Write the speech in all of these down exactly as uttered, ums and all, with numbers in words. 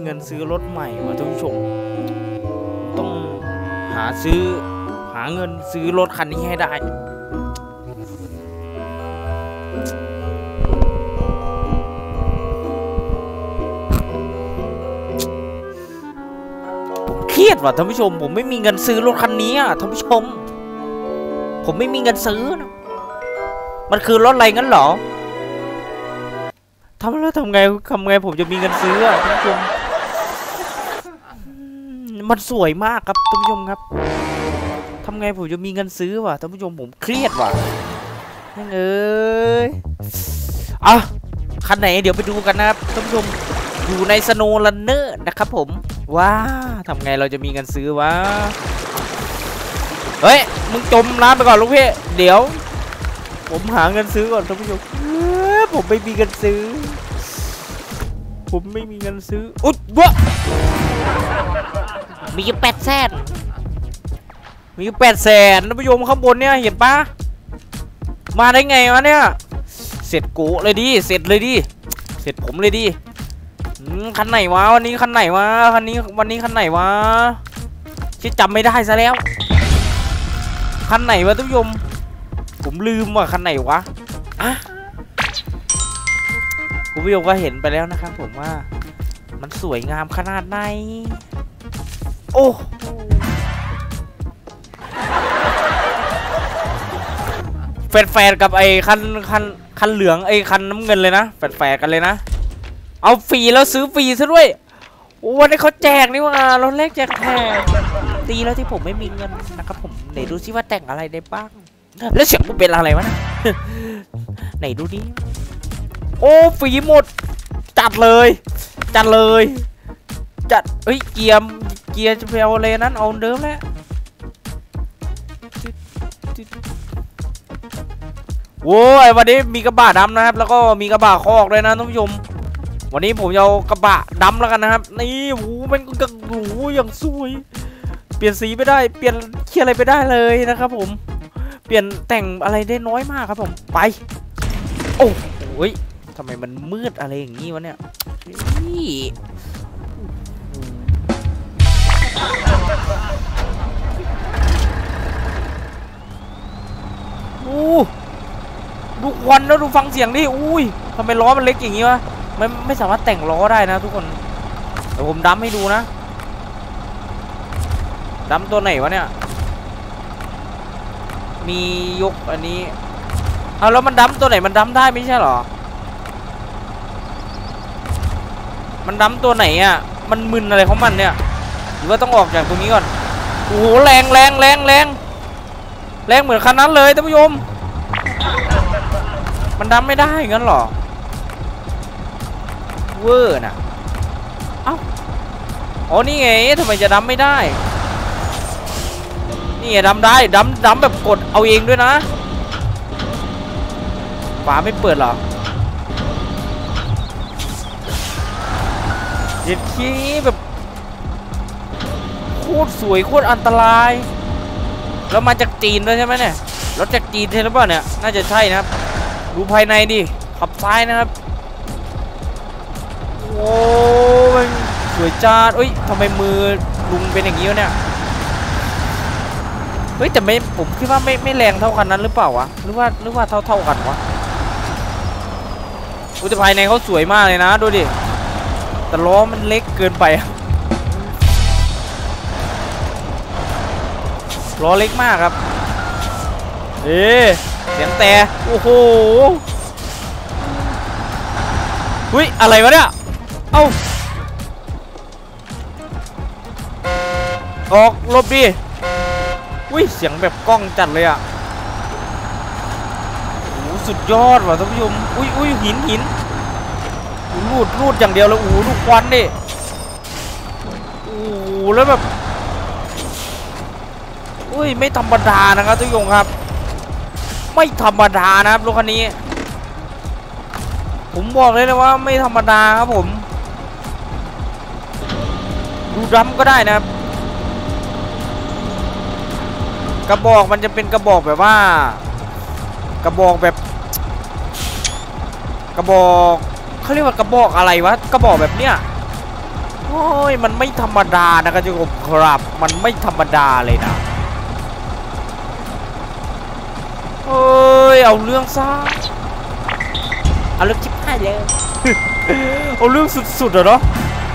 เงินซื้อรถใหม่ว่ะท่านผู้ชมต้องหาซื้อหาเงินซื้อรถคันนี้ให้ได้ผมเครียดว่ะท่านผู้ชมผมไม่มีเงินซื้อรถคันนี้อ่ะท่านผู้ชมผมไม่มีเงินซื้อนะมันคือรถอะไรงั้นเหรอทำแล้วทำไงทำไงผมจะมีเงินซื้ออ่ะท่านผู้ชมมันสวยมากครับท่านผู้ชมครับทำไงผมจะมีเงินซื้อวะท่านผู้ชมผมเครียดว่ะนั่นเอ้ยอ่ะคันไหนเดี๋ยวไปดูกันนะครับท่านผู้ชมอยู่ในสโนว์รันเนอร์นะครับผมว้าทำไงเราจะมีเงินซื้อวะเฮ้ยมึงจมน้ำไปก่อนลูกพี่เดี๋ยวผมหาเงินซื้อก่อนท่านผู้ชมผมไม่มีเงินซื้อผมไม่มีเงินซื้ออุ๊ดวะมีแปดแสนมีแปดแสนท่านผู้ชมข้างบนเนี่ยเห็นปะมาได้ไงวะเนี่ยเสร็จกูเลยดิเสร็จเลยดิเสร็จผมเลยดิคันไหนวะวันนี้คันไหนวะคันนี้วันนี้คันไหนวะที่จำไม่ได้ซะแล้วคันไหนวะท่านผู้ชมผมลืมว่าคันไหนวะอ่ะคุณผู้ชมก็เห็นไปแล้วนะครับผมว่ามันสวยงามขนาดไหนโอ้แฟนๆกับไอ้คันคันคันเหลืองไอ้คันน้ำเงินเลยนะแฟนๆกันเลยนะเอาฟรีแล้วซื้อฟรีซะด้วยโอ้วันนี้เขาแจกนี่ว่ารถแรกแจกแถมตีแล้วที่ผมไม่มีเงินนะครับผมไหนดูซิว่าแต่งอะไรได้บ้างแล้วเสียงมันเป็นอะไรวะนะไหนดูดิโอ้ฟรีหมดจัดเลยจัดเลยจัดเฮ้ยเกียร์เกียร์จะไปเอาอะไรนั้นเอาเดิมแล้วโว้ยวันนี้มีกระบะดำนะครับแล้วก็มีกระบะคอกด้วยนะท่านผู้ชมวันนี้ผมจะเอากระบะดำแล้วกันนะครับนี่โอ้มันก็โอ้อย่างสวยเปลี่ยนสีไม่ได้เปลี่ยนเคียอะไรไปได้เลยนะครับผมเปลี่ยนแต่งอะไรได้น้อยมากครับผมไปโอ้โหทำไมมันมืดอะไรอย่างนี้วะเนี่ยโอ้ดูควันแล้วดูฟังเสียงดิอุ้ยทำไมล้อมันเล็กอย่างนี้วะไม่ไม่สามารถแต่งล้อได้นะทุกคนเดี๋ยวผมดั้มให้ดูนะดั้มตัวไหนวะเนี่ยมียกอันนี้เอาแล้วมันดั้มตัวไหนมันดั้มได้ไม่ใช่หรอมันดั้มตัวไหนอ่ะมันมึนอะไรของมันเนี่ยหรือว่าต้องออกจากตรงนี้ก่อนโอ้โหแรงแรงแรงแรงแรงเหมือนคันนั้นเลยท่านผู้ชมมันดั้มไม่ได้งั้นหรอเวอร์น่ะเอ้าอ๋อนี่ไงทำไมจะดั้มไม่ได้นี่ไงดั้มได้ดั้มดั้มแบบกดเอาเองด้วยนะฝาไม่เปิดหรอเด็ดขี้แบบโคตรสวยโคตรอันตรายแล้วมาจากจีนด้วยใช่ไหมเนี่ยรถจากจีนใช่หรือเปล่าเนี่ยน่าจะใช่นะครับดูภายในดิขับซ้ายนะครับโอ้มันสวยจ้าเอ้ยทำไมมือลุงเป็นอย่างนี้วะเนี่ยเฮ้ยแต่ไม่ผมคิดว่าไม่ไม่แรงเท่ากันนั้นหรือเปล่าวะหรือว่าหรือว่าเท่าเท่ากันวะอุตภายในเขาสวยมากเลยนะดูดิแต่ล้อมันเล็กเกินไปล้อเล็กมากครับเอ๊ะเสียงแต่โอ้โหเฮ้ยอะไรวะเนี่ยเอ้าออกลบดิอุ้ยเสียงแบบกล้องจัดเลยอ่ะโอ้สุดยอดว่ะท่านผู้ชมอุ้ยอุ้ยหินหินรูดรูดอย่างเดียวเลยโอ้ดูควันดิโอ้แล้วแบบอุ้ยไม่ธรรมดานะครับทุกคนครับไม่ธรรมดานะครับรถคันนี้ผมบอกเลยนะว่าไม่ธรรมดาครับผมดูดั้มก็ได้นะครับกระบอกมันจะเป็นกระบอกแบบว่ากระบอกแบบกระบอกเขาเรียกว่ากระบอกอะไรวะกระบอกแบบเนี้ยโอ้โอ้ยมันไม่ธรรมดานะครับทุกคนครับมันไม่ธรรมดาเลยนะเอ้ยเอาเรื่องซะเอาเรื่องชิบหายเลย เอาเรื่องสุดๆเหรอเนาะ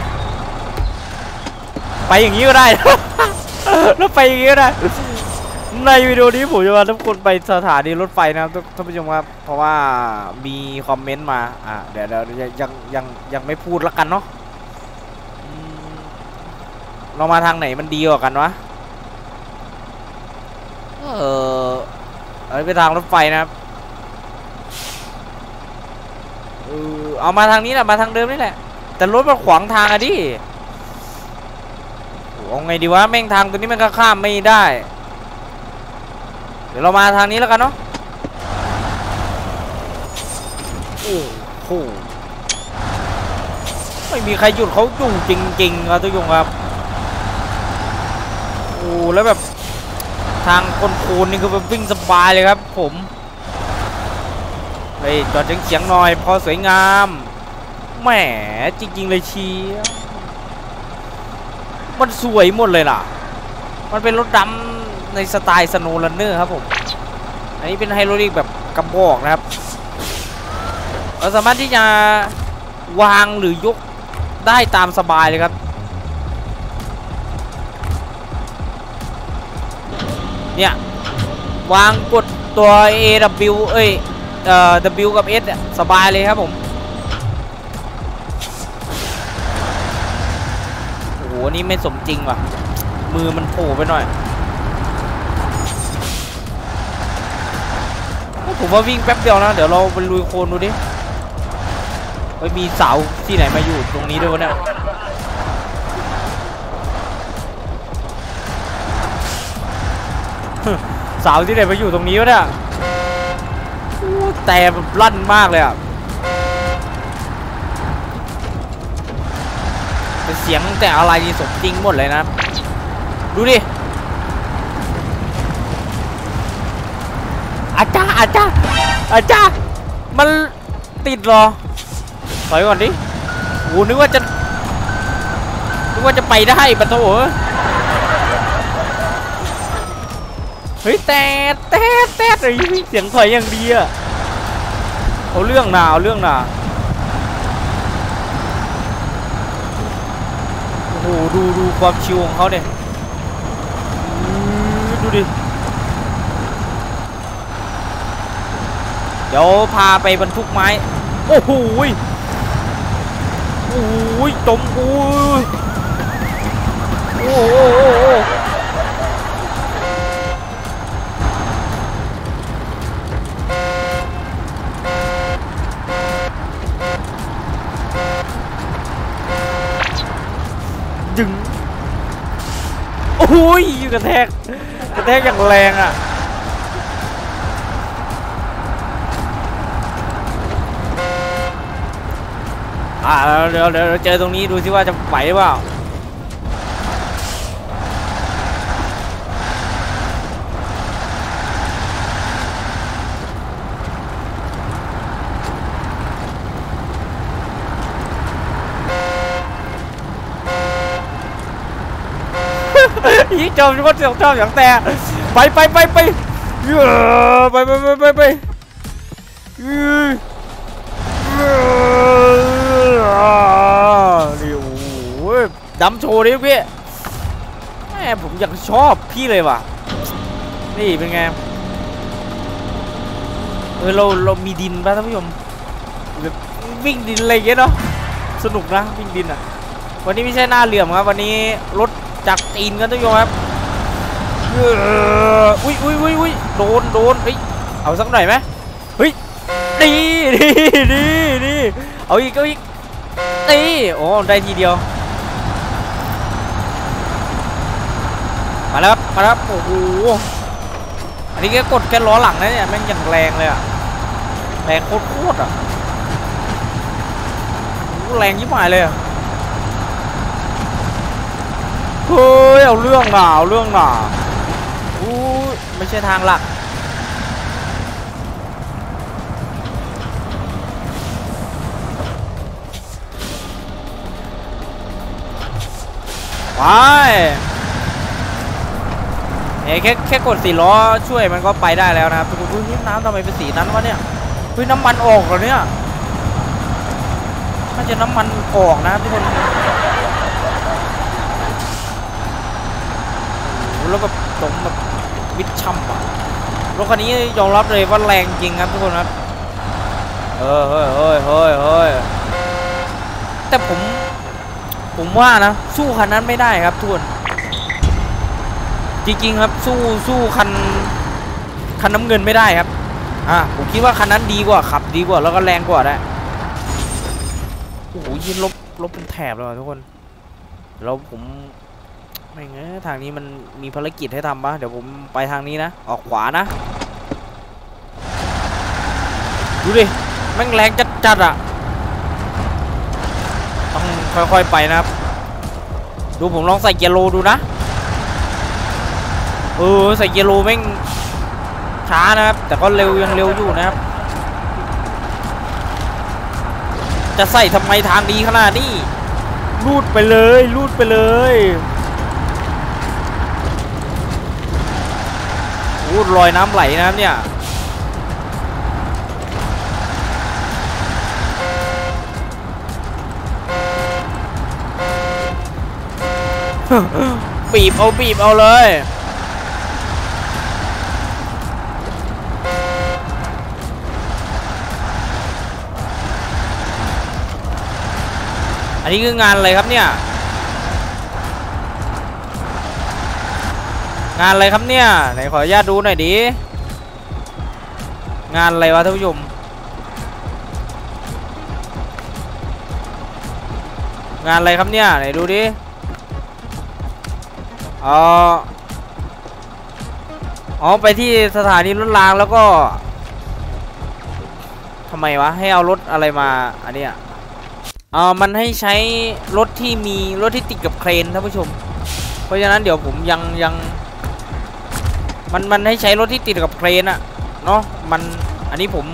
ไปอย่างนี้ก็ได้ แล้วไปอย่างนี้ก็ได้ในวิดีโอนี้ผมจะพาทุกคนไปสถานีรถไฟนะครับท่านผู้ชมครับเพราะว่ามีคอมเมนต์มาอ่ะเดี๋ยวเดี๋ยวยังยังยังไม่พูดละกันเนาะเรามาทางไหนมันดีกว่ากันวะเออเอาไปทางรถไฟนะครับเออเอามาทางนี้แหละมาทางเดิมนี่แหละแต่รถมันขวางทางอะดิเอาไงดีวะแม่งทางตัวนี้มันก็ข้ามไม่ได้เดี๋ยวเรามาทางนี้แล้วกันเนาะโอ้โหไม่มีใครหยุดเขาอยู่จริงๆครับทุกคนครับโอ้แล้วแบบทางคนโคนนี่คือแบบวิ่งสบายเลยครับผมเฮ้ยจอดเฉียงๆหน่อยพอสวยงามแหมจริงๆเลยเชียมันสวยหมดเลยล่ะมันเป็นรถดำในสไตล์สโนว์รันเนอร์ครับผมอันนี้เป็นไฮโดรลิกแบบกระบอกนะครับเราสามารถที่จะวางหรือยกได้ตามสบายเลยครับเนี่ยวางกดตัว เอ ดับเบิลยู เอ้ยเอ่อ ดับเบิลยู กับ S สบายเลยครับผมโอ้โหนี่ไม่สมจริงว่ะมือมันโผล่ไปหน่อยผมว่าวิ่งแป๊บเดียวนะเดี๋ยวเราไปลุยโคลนดูดิไปมีเสาที่ไหนมาอยู่ตรงนี้ด้วยวะเนี่ยเสาที่ไหนมาอยู่ตรงนี้วะเนี่ยแต่แบบลั่นมากเลยอ่ะเป็นเสียงแต่อะไรนี่สมจริงหมดเลยนะดูดิอาจ้าอาจ้าอาจ้ามันติดเหรอถอยก่อนดิโอ้นึกว่าจะนึกว่าจะไปได้ปะโถเฮ้ยแตดแตดแตดเลยเสียงถอยอย่างดีอะเอาเรื่องหนาเอาเรื่องหนาโอ้โหดูดูความชิวของเขาเนี่ยดูดิเดี๋ยวพาไปบรรทุกไม้โอ้โหโอ้ยจมโอ้ยโอ้โหดึงโอ้ยกระแทกกระแทกอย่างแรงอ่ะอ่าเดี๋ยวเดี๋ยวเจอตรงนี้ดูสิว่าจะไหวเปล่ายิ่งจมก็เสียงชอบอย่างแต่ไปไปไปไปเยอะไปไปไปไปไปนี่โอ้ยดำโชว์ดิพี่แม่ผมอยากชอบพี่เลยว่ะนี่เป็นไงเออเราเรามีดินป่ะท่านผู้ชมวิ่งดินอะไรเงี้ยเนาะสนุกนะวิ่งดินอ่ะวันนี้ไม่ใช่หน้าเหลี่ยมครับวันนี้รถจากตีนกันท่านผู้ชมครับอุ้ยอุ้ยอุ้ยอุ้ยโดนโดนเฮ้ยเอาสักหน่อยไหมเฮ้ยดีดีดีดีเอาอีกเอาอีกตีโอ้ได้ทีเดียวมาแล้วครับมาแล้วโอ้โหอันนี้แค่กดแค่ล้อหลังนะเนี่ยแม่งอย่างแรงเลยอะแรงโคตรๆอะแรงยิ่งใหญ่เลยอะเฮ้ยเอาเรื่องหนาเอาเรื่องหนาอู้ไม่ใช่ทางหลักไปเฮ้ยแค่แค่กดสี่ล้อช่วยมันก็ไปได้แล้วนะครับทุกคนน้ำทำไมเป็นสีนั้นวะเนี่ยเฮ้ยน้ำมันออกเหรอเนี่ยน่าจะน้ำมันออกนะทุกคนแล้วแบบตรงแบบวิดช่ำอ่ะรถคันนี้ยอมรับเลยว่าแรงจริงครับทุกคนครับเออเฮ้ยเฮ้ยเฮ้ยเฮ้ยแต่ผมผมว่านะสู้คันนั้นไม่ได้ครับทุกคนจริงๆครับสู้สู้คันคันน้ำเงินไม่ได้ครับอ่ะผมคิดว่าคันนั้นดีกว่าขับดีกว่าแล้วก็แรงกว่าได้โอ้โหยินลบลบเป็นแถบเลยทุกคนแล้วผมไม่เงี้ยทางนี้มันมีภารกิจให้ทำปะเดี๋ยวผมไปทางนี้นะออกขวานะดูดิแม่งแรงจัดๆอ่ะต้องค่อยๆไปนะครับดูผมลองใส่เกียร์โลดูนะเออใส่เกียร์โลแม่งช้านะครับแต่ก็เร็วยังเร็วอยู่นะครับจะใส่ทำไมทางดีขนาดนี้ลูดไปเลยลูดไปเลยโอ้รอยน้ำไหลนะครับเนี่ยบีบเอาบีบเอาเลยอันนี้คืองานอะไรครับเนี่ยงานอะไรครับเนี่ยไหนขออนุญาตดูหน่อยดิงานอะไรวะท่านผู้ชมงานอะไรครับเนี่ยไหนดูดิอ๋ออ๋อไปที่สถานีรถรางแล้วก็ทำไมวะให้เอารถอะไรมาอันเนี้ยอ่ามันให้ใช้รถที่มีรถที่ติดกับเครนท่านผู้ชมเพราะฉะนั้นเดี๋ยวผมยังยังมันมันให้ใช้รถที่ติดกับเครนอะเนาะมันอันนี้ผม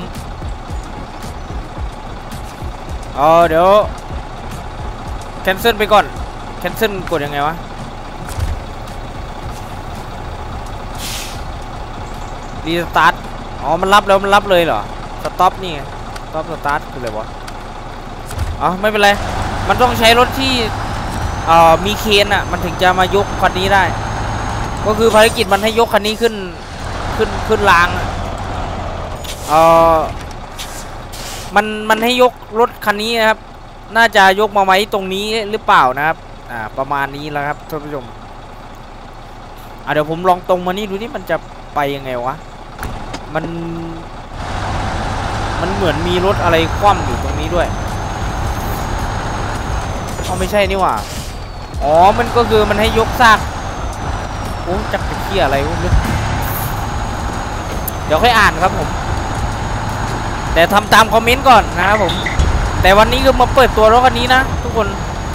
เออเดี๋ยวแคนเซิลไปก่อนแคนเซิลกดยังไงวะรีสตาร์ทอ๋อมันรับแล้วมันรับเลยเหรอสต็อปนี่สต็อปสตาร์ทคืออะไรวะอ๋อไม่เป็นไรมันต้องใช้รถที่เอ่อมีเคนอ่ะมันถึงจะมายกคันนี้ได้ก็คือภารกิจมันให้ยกคันนี้ขึ้นขึ้นขึ้นรางเอ่อมันมันให้ยกรถคันนี้นะครับน่าจะยกมาไว้ตรงนี้หรือเปล่านะครับอ่าประมาณนี้แล้วครับท่านผู้ชมอ่ะเดี๋ยวผมลองตรงมานี่ดูนี่มันจะไปยังไงวะมันมันเหมือนมีรถอะไรคว่ำอยู่ตรงนี้ด้วยอ๋อไม่ใช่นี่หว่าอ๋อมันก็คือมันให้ยกซากโอ้จักรเที่ยอะไรวะเดี๋ยวค่อยอ่านครับผมแต่ทำตามคอมเมนต์ก่อนนะครับผมแต่วันนี้คือมาเปิดตัวรถคันนี้นะทุกคน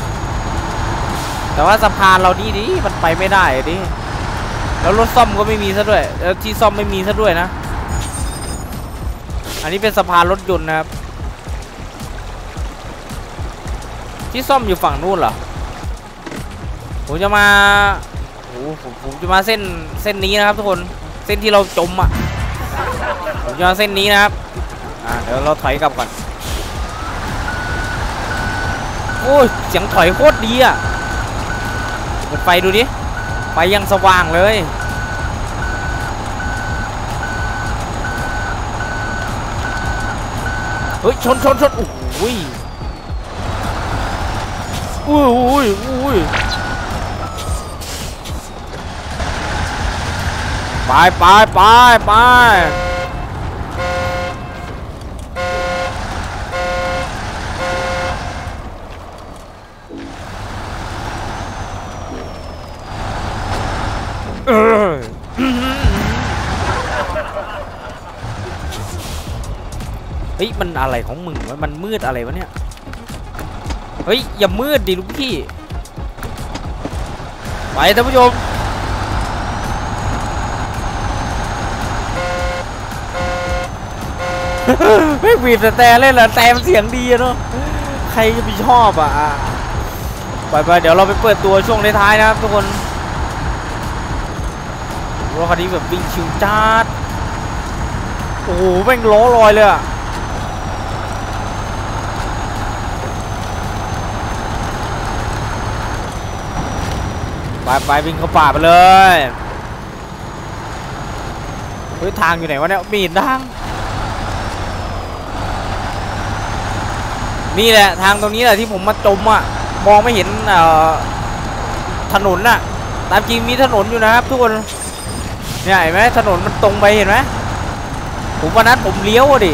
แต่ว่าสะพานเรานี่ดิมันไปไม่ได้ดิแล้วรถซ่อมก็ไม่มีซะด้วยแล้วที่ซ่อมไม่มีซะด้วยนะอันนี้เป็นสะพานรถยนต์นะครับที่ซ่อมอยู่ฝั่งนู้นเหรอผมจะมาโอ้ผมผมจะมาเส้นเส้นนี้นะครับทุกคนเส้นที่เราจมอ่ะผมจะมาเส้นนี้นะครับอ่าเดี๋ยวเราถอยกลับก่อนโอ้ยเสียงถอยโคตรดีอ่ะเปิดไฟดูดิไฟยังสว่างเลยเฮ้ยชนชนชนโอ้โหอุ้ยอุ้ยอุ้ยไปไปไปไปเออเฮ้ยมันอะไรของมึงวะมันมืดอะไรวะเนี่ยเฮ้ยอย่ามืดดิลูกพี่ไปท่านผู้ชมไม่บีบแต่แต่เล่นละแต่เสียงดีเนาะใครจะไปชอบอ่ะไปไปเดี๋ยวเราไปเปิดตัวช่วงท้ายๆนะครับทุกคนรถคันนี้แบบวิ่งชิวจัดโอ้โหแม่งล้อลอยเลยอะไปไปวิ่งเข้าป่าไปเลยเฮ้ยทางอยู่ไหนวะเนี่ยมีทางนี่แหละทางตรงนี้แหละที่ผมมาจมอ่ะมองไม่เห็นเอ่อถนนน่ะตามจริงมีถนนอยู่นะครับทุกคนเนี่ยเห็นไหมถนนมันตรงไปเห็นไหมผมวันนั้นผมเลี้ยวดิ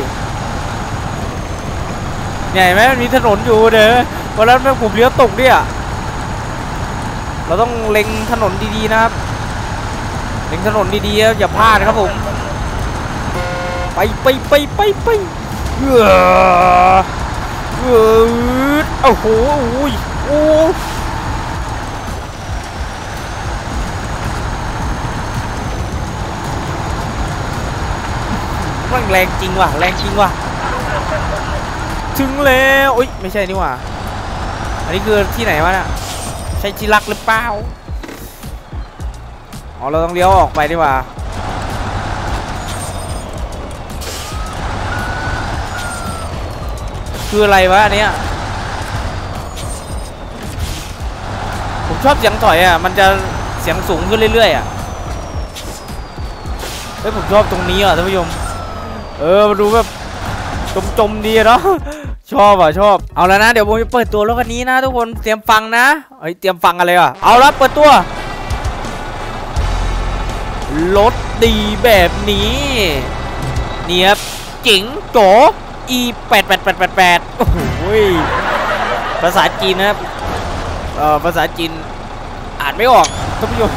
เนี่ยเห็นไหมมันมีถนนอยู่เด้อวันนั้นผมเลี้ยวตกเนี่ยเราต้องเล็งถนนดีๆนะครับเล็งถนนดีๆอย่าพลาดครับผมไปไปไปไปไปเออเออโอ้โหโอ้ยโอ้มันแรงจริงว่ะแรงจริงว่ะถึงแล้วโอ้ยไม่ใช่นี่ว่ะอันนี้คือที่ไหนวะน่ะใช่จิรักหรือเปล่าอ๋อเราต้องเลี้ยวออกไปดีกว่าคืออะไรวะอันเนี้ยผมชอบเสียงถอยอ่ะมันจะเสียงสูงขึ้นเรื่อยๆอ่ะเฮ้ยผมชอบตรงนี้อ่ะท่านผู้ชมเออมาดูแบบจมๆดีเนาะชอบอ่ะชอบเอาแล้วนะเดี๋ยวผมจะเปิดตัวรถคันนี้นะทุกคนเตรียมฟังนะเฮ้ยเตรียมฟังกันเลยอ่ะเอาละเปิดตัวรถดีแบบนี้นี่ครับเจ๋งโจ อี แปด แปด แปด แปด แปดโอ้โหภาษาจีนนะครับเอ่อภาษาจีนอ่านไม่ออกท่านผู้ชม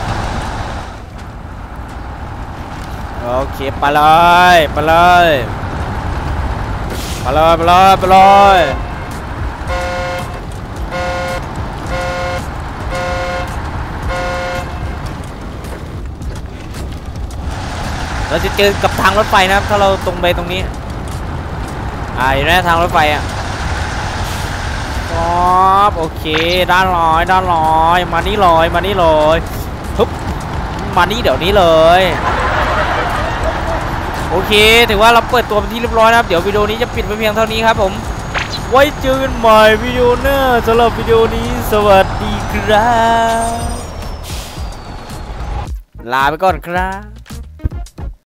โอเคไปเลยไปเลยไปเลยไปเลยไปเลยเราจะเจอกับทางรถไฟนะครับถ้าเราตรงไปตรงนี้อ่าเห็นไหมทางรถไฟอ่ะครับโอเคด้านลอยด้านลอยมานี่ลอยมานี่ลอยฮึบมานี่เดี๋ยวนี้เลยโอเคถือว่าเราเปิดตัวเป็นที่เรียบร้อยนะครับเดี๋ยววิดีโอนี้จะปิดไปเพียงเท่านี้ครับผมไว้เจอกันใหม่วิดีโอหน้าสำหรับวิดีโอนี้สวัสดีครับลาไปก่อนครับ